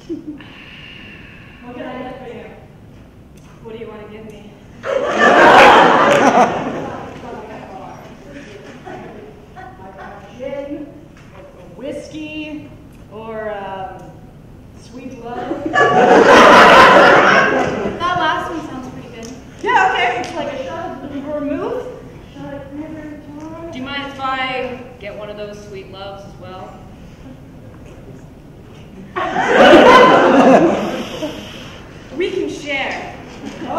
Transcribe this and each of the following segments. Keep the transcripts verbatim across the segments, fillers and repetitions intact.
What can I get for you? What do you want to give me? I got gin, or whiskey, or um, sweet love. That last one sounds pretty good. Yeah, okay. It's like a shot of vermouth. Shot of cranberry tart. Do you mind if I get one of those sweet loves as well? We can share. Oh.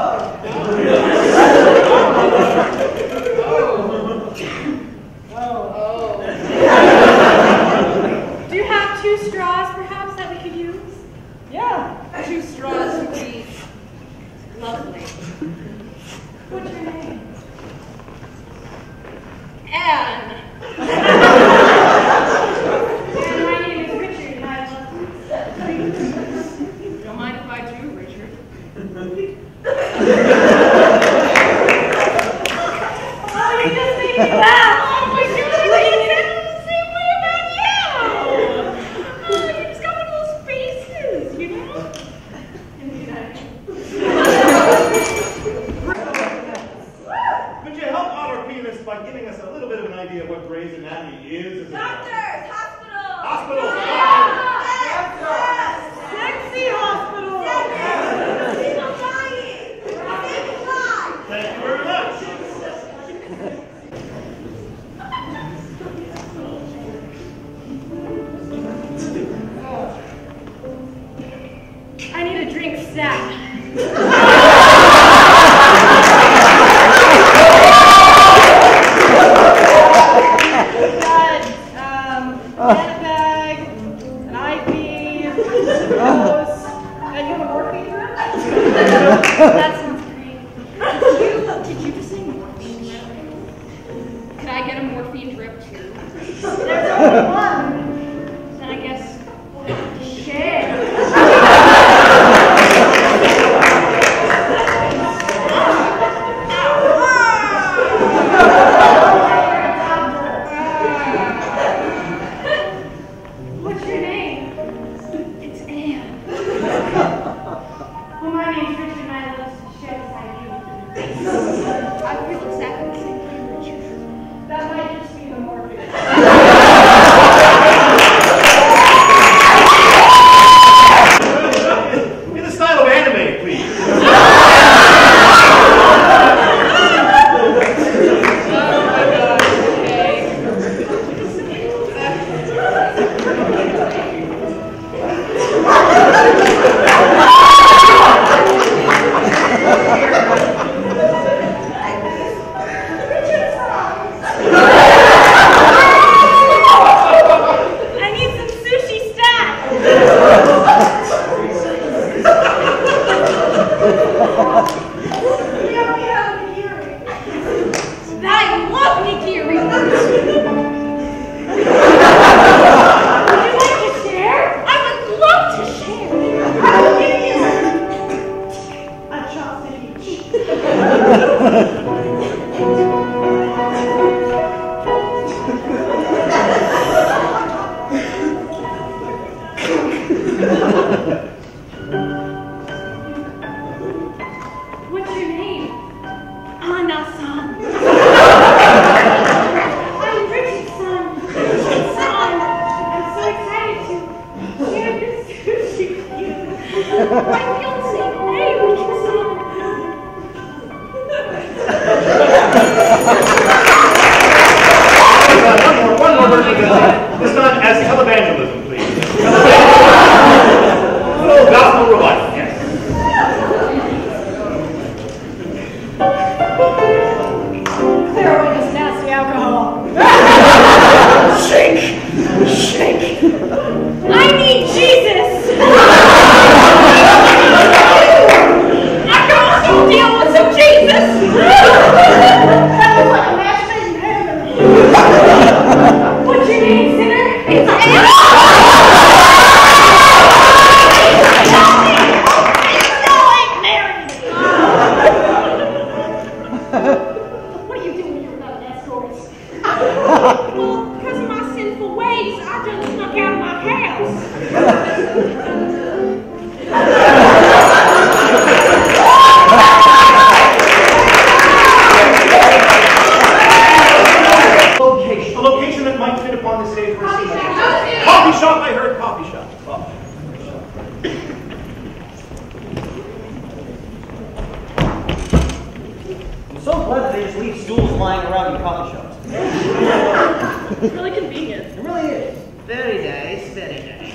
Oh. Oh. Do you have two straws, perhaps, that we could use? Yeah. Two straws would be lovely. What's your name? Anne. And my name is Richard, and I have lessons. You don't mind if I do, Richard? Oh, you just made me laugh! Oh my God, I can feel the same way about you! Oh, you just got one of those faces, you know? Indeed, I do. Could you help out our pianist by giving us a little bit of an idea of what Gray's Anatomy is? as a- Doctors, hospital. Hospital! Sexy hospital. People dying. Save lives. Thank you very much. I need a drink stat. Got um, a bag, an I V, dose. And you have a morphine drip? That sounds great. Did you, did you just say morphine drip? Could I get a morphine drip too? There's only one. Then I guess we'll have to share. What's your name? It's Anne. Well, my name's Richard, and I love to share this idea. I feel exactly the same way, Richard. That might just be the morphine. In the style of anime, please. I need some sushi stat. We only have an earring. I love nigiri. Would you like to share? I would love to share. I will give you a chopstick each. What's your name? Anna-san. I'm Richard's son. Richard's son. I'm so excited to share this sushi with you. I feel the same way, Richard's son. One more, one more version of this. This time as televangelism, please. Little gospel revival, yes. Clear away this nasty alcohol. Shake! Shake! I need Jesus! Location. A location that might fit upon the stage for a scene. Coffee shop, I heard. Coffee shop. Coffee shop. I'm so glad that they just leave stools lying around in coffee shops. It's really convenient. It really is. Very nice, very nice.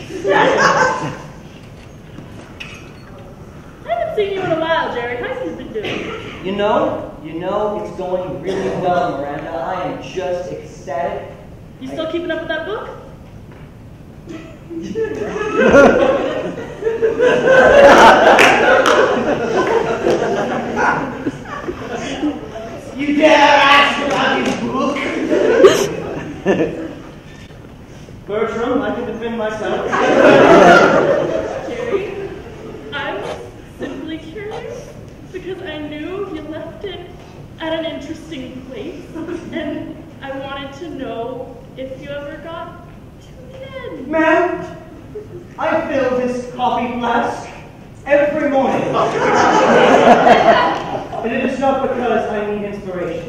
I haven't seen you in a while, Jerry. How's you been doing? You know, you know, it's going really well, Miranda. I am just ecstatic. You still keeping up with that book? You dare ask about his book? Bertram, I can defend myself. Jerry, I'm simply curious because I knew you left it at an interesting place, and I wanted to know if you ever got to the end. Ma'am, I fill this coffee flask every morning. And it is not because I need inspiration.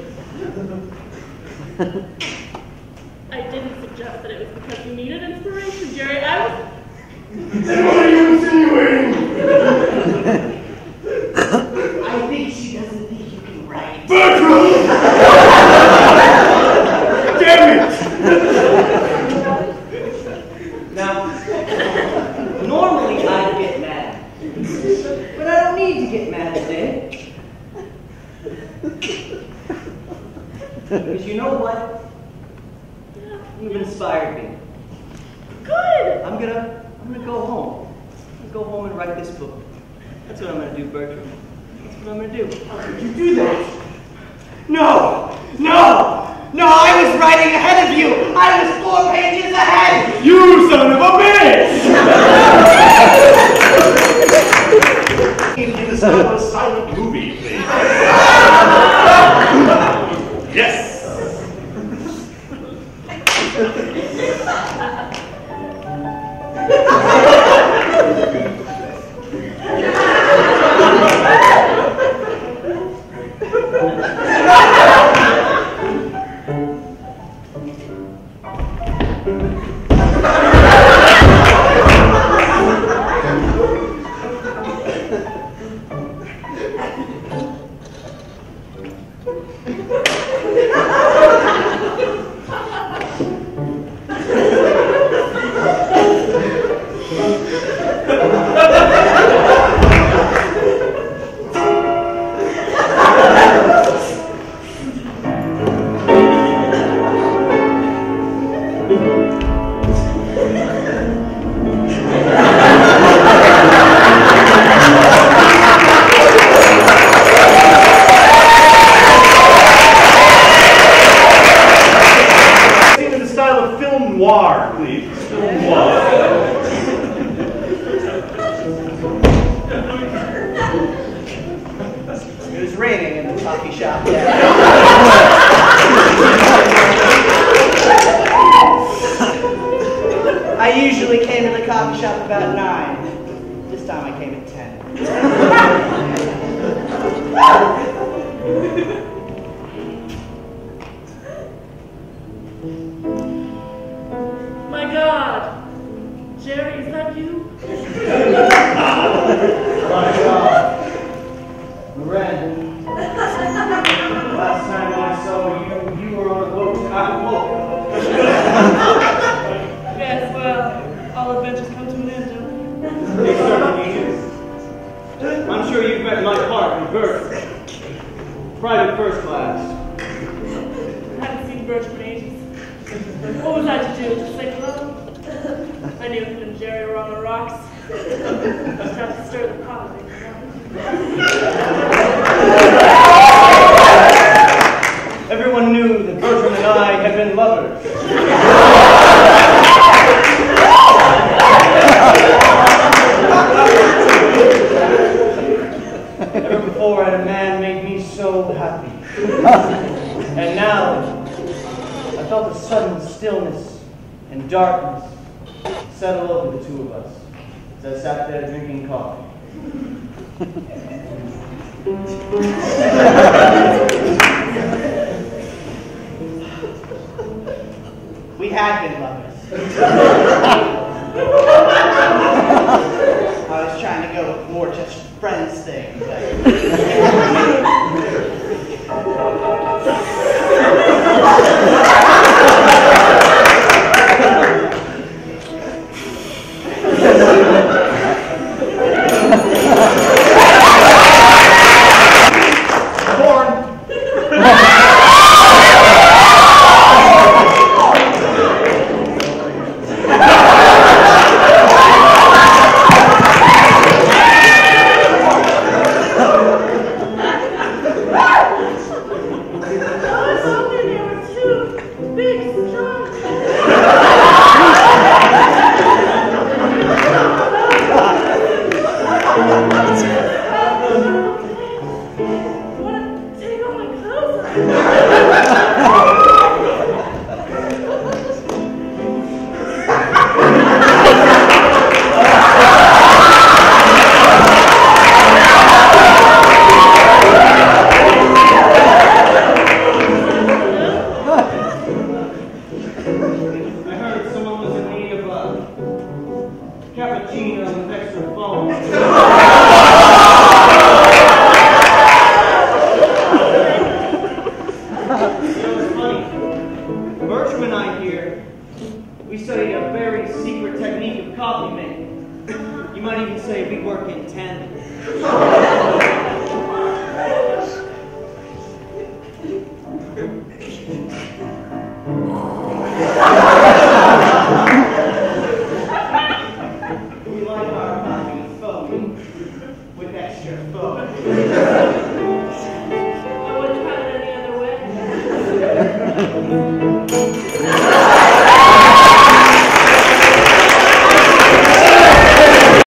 I didn't suggest that it was because you needed inspiration, Jerry. I was... Then what are you insinuating? I think she doesn't think you can write. Bertram! Damn it! Now, normally I'd get mad. But I don't need to get mad today. Because you know what? Yeah. You've inspired me. Good! I'm gonna, I'm gonna go home. I'm gonna go home and write this book. That's what I'm gonna do, Bertram. That's what I'm gonna do. How could you do that? No! No! No, I was writing ahead of you! I was four pages ahead! You son of a bitch! In the style of a silent movie, please. Yes! And darkness settle over the two of us. Lovers, as I sat there drinking coffee. We had been lovers. I was trying to go with more just friends things. I wouldn't have it any other way.